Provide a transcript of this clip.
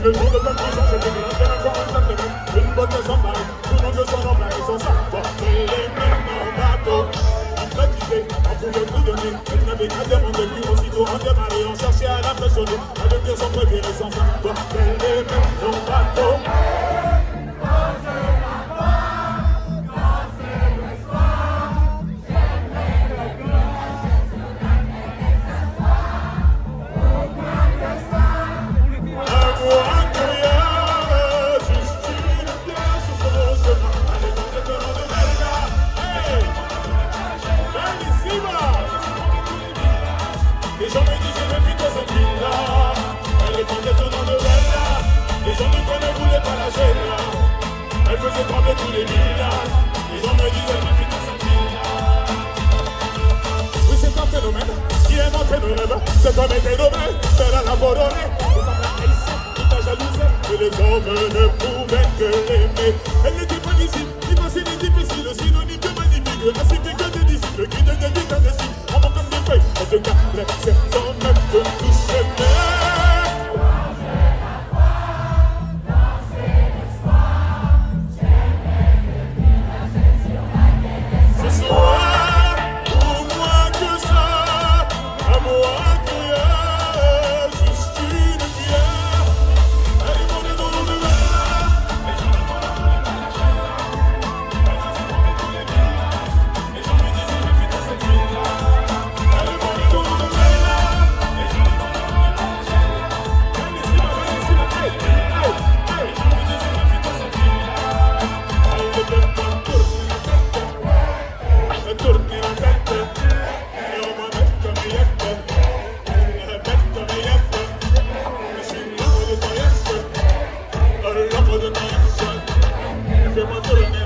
Le jour de ta puissance, je te grande encore un sentiment. Une bonne sans pareil, tout le monde de son emploi et son savoir. Elle est maintenant en bateau. Hypnotisé, on pouvait tout donner. Elle n'avait qu'à demander, puis aussitôt on démarrait, on cherchait à l'impressionner. À devenir son préféré sans savoir. Elle est maintenant en bateau. Les gens me disaient mais putain cette fille-là, elle est pas étonnante de Bella. Les gens ne voulaient pas la gêner, elle faisait trembler tous les villages. Les gens me disaient mais putain cette fille-là. Oui c'est un phénomène qui inventait le rêve. Cet homme était nommé, c'est la laborone. Les hommes la haïssaient, toute la jalousie, et les hommes ne pouvaient que l'aimer. Elle n'était pas d'ici, impossible et difficile, synonyme de magnifique, ainsi que des disciples qui ne deviennent indécis. En comme des feuilles, en tout cas, les sans même que tous s'aimer. Ce soir, pour moi que ça, à moi qu'il y a juste une bière. Elle est dans le dos de Bella. Les gens me connaissent pas la chaîne. Elle faisait tomber tous les villages. Les gens me disaient mais putain cette fille-là. Elle est dans le dos de Bella. Les gens me connaissent pas la chaîne. Elle est si mal, hey, hey. Les gens me disaient mais putain cette fille-là. Elle est bien pas tourner la tête. Et on va mettre mes yettes. Mettre mes yettes. Je suis l'homme de ta yette. L'homme de ta yette. Fais-moi tourner.